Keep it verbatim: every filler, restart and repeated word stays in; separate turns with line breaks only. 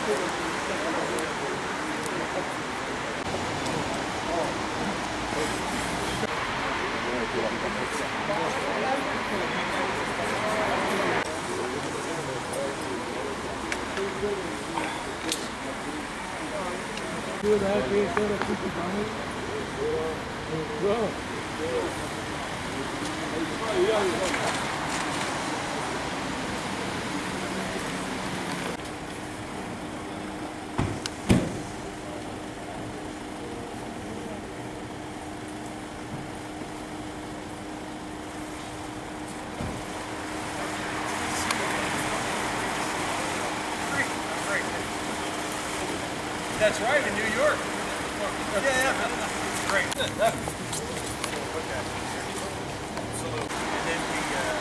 That's right, in New York. Yeah, yeah. Great. Okay. Absolutely. And then we, uh,